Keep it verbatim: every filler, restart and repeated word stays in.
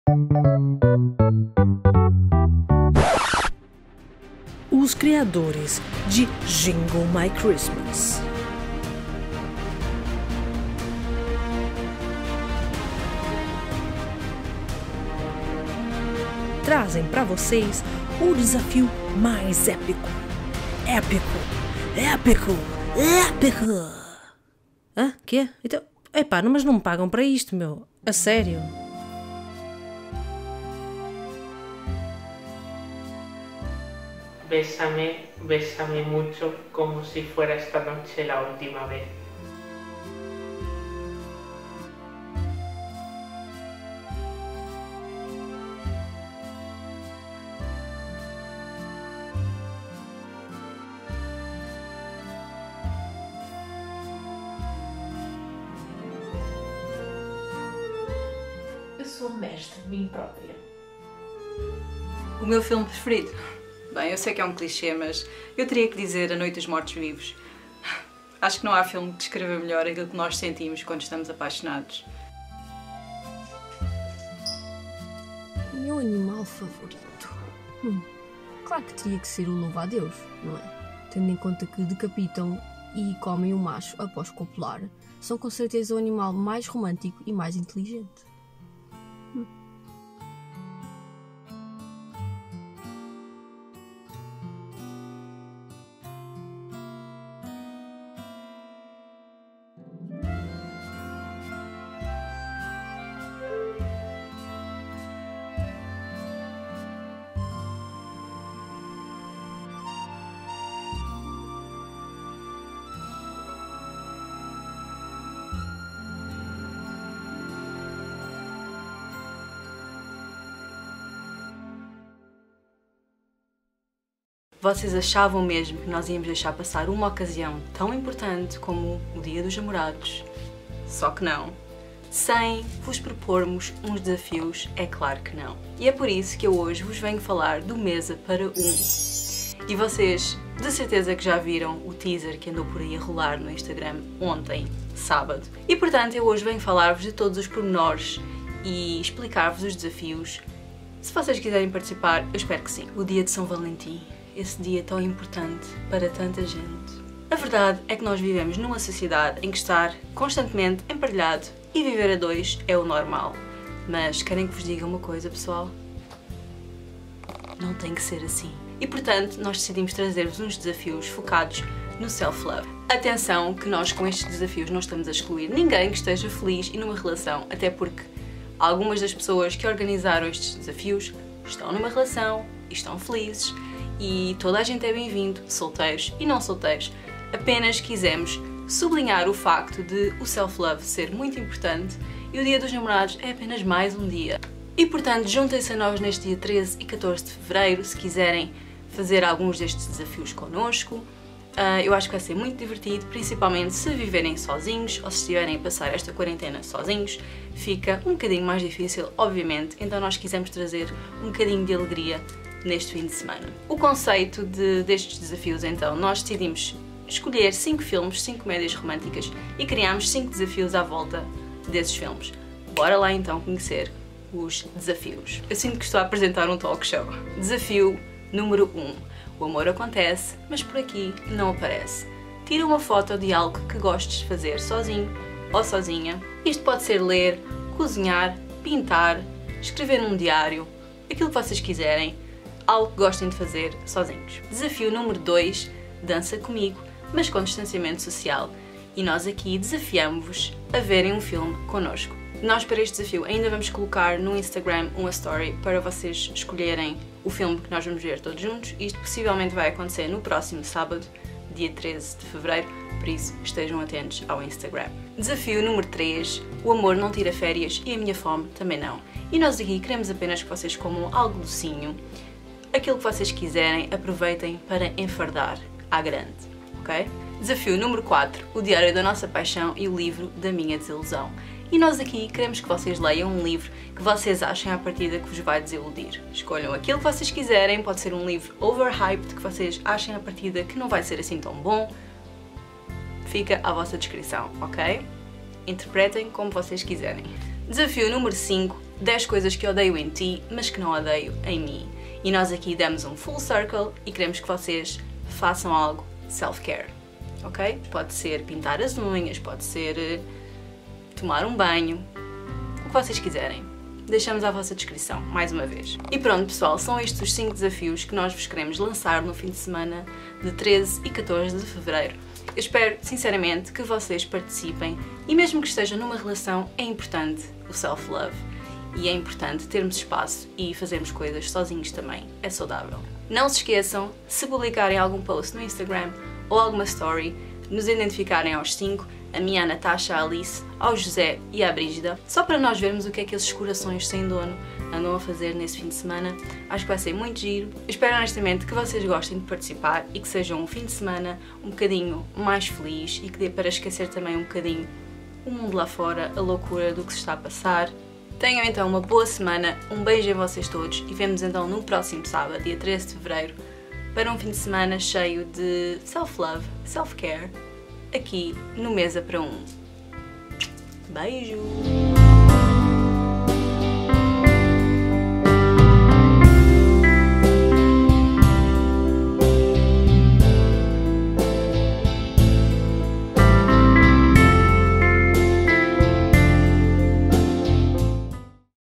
Os criadores de Jingle My Christmas. Trazem para vocês o desafio mais épico. Épico, épico, épico. Hã? Quê? Então, epá, não, mas não me pagam para isto, meu. A sério. Bésame, bésame mucho, como si fuera esta noche la última vez. Eu sou mestre de mim própria. O meu filme preferido? Bem, eu sei que é um clichê, mas eu teria que dizer A Noite dos Mortos-Vivos. Acho que não há filme que descreva melhor aquilo que nós sentimos quando estamos apaixonados. O meu animal favorito? Hum, claro que teria que ser o louva-a-Deus, não é? Tendo em conta que decapitam e comem o macho após copular, são com certeza o animal mais romântico e mais inteligente. Hum. Vocês achavam mesmo que nós íamos deixar passar uma ocasião tão importante como o Dia dos Namorados? Só que não. Sem vos propormos uns desafios, é claro que não. E é por isso que eu hoje vos venho falar do Mesa para um. E vocês de certeza que já viram o teaser que andou por aí a rolar no Instagram ontem, sábado. E portanto eu hoje venho falar-vos de todos os pormenores e explicar-vos os desafios. Se vocês quiserem participar, eu espero que sim. O dia de São Valentim. Esse dia tão importante para tanta gente. A verdade é que nós vivemos numa sociedade em que estar constantemente emparelhado e viver a dois é o normal. Mas querem que vos diga uma coisa, pessoal? Não tem que ser assim. E portanto, nós decidimos trazer-vos uns desafios focados no self-love. Atenção que nós com estes desafios não estamos a excluir ninguém que esteja feliz e numa relação, até porque algumas das pessoas que organizaram estes desafios estão numa relação e estão felizes. E toda a gente é bem-vindo, solteiros e não solteiros. Apenas quisemos sublinhar o facto de o self-love ser muito importante e o Dia dos Namorados é apenas mais um dia. E portanto, juntem-se a nós neste dia treze e catorze de fevereiro se quiserem fazer alguns destes desafios connosco. Uh, eu acho que vai ser muito divertido, principalmente se viverem sozinhos ou se estiverem a passar esta quarentena sozinhos. Fica um bocadinho mais difícil, obviamente, então nós quisemos trazer um bocadinho de alegria neste fim de semana. O conceito de, destes desafios, então, nós decidimos escolher cinco filmes, cinco comédias românticas e criámos cinco desafios à volta desses filmes. Bora lá então conhecer os desafios. Eu sinto que estou a apresentar um talk show. Desafio número um. O amor acontece, mas por aqui não aparece. Tira uma foto de algo que gostes de fazer sozinho ou sozinha. Isto pode ser ler, cozinhar, pintar, escrever num diário, aquilo que vocês quiserem. Algo que gostem de fazer sozinhos. Desafio número dois, dança comigo, mas com distanciamento social. E nós aqui desafiamos-vos a verem um filme connosco. Nós para este desafio ainda vamos colocar no Instagram uma story para vocês escolherem o filme que nós vamos ver todos juntos. Isto possivelmente vai acontecer no próximo sábado, dia treze de fevereiro, por isso estejam atentos ao Instagram. Desafio número três, o amor não tira férias e a minha fome também não. E nós aqui queremos apenas que vocês comam algo docinho. Aquilo que vocês quiserem, aproveitem para enfardar à grande, ok? Desafio número quatro, o diário da nossa paixão e o livro da minha desilusão. E nós aqui queremos que vocês leiam um livro que vocês achem à partida que vos vai desiludir. Escolham aquilo que vocês quiserem, pode ser um livro overhyped que vocês achem à partida que não vai ser assim tão bom. Fica à vossa descrição, ok? Interpretem como vocês quiserem. Desafio número cinco, dez coisas que odeio em ti, mas que não odeio em mim. E nós aqui damos um full circle e queremos que vocês façam algo self-care, ok? Pode ser pintar as unhas, pode ser uh, tomar um banho, o que vocês quiserem. Deixamos à vossa descrição, mais uma vez. E pronto, pessoal, são estes os cinco desafios que nós vos queremos lançar no fim de semana de treze e catorze de fevereiro. Eu espero, sinceramente, que vocês participem e mesmo que estejam numa relação, é importante o self-love. E é importante termos espaço e fazermos coisas sozinhos também, é saudável. Não se esqueçam, se publicarem algum post no Instagram ou alguma story, nos identificarem aos cinco, a minha, a Natasha, a Alice, ao José e à Brígida, só para nós vermos o que é que esses corações sem dono andam a fazer nesse fim de semana. Acho que vai ser muito giro. Eu espero honestamente que vocês gostem de participar e que seja um fim de semana um bocadinho mais feliz e que dê para esquecer também um bocadinho o mundo lá fora, a loucura do que se está a passar. Tenham então uma boa semana, um beijo a vocês todos e vemo-nos então no próximo sábado, dia treze de fevereiro, para um fim de semana cheio de self-love, self-care, aqui no Mesa para um. Beijo!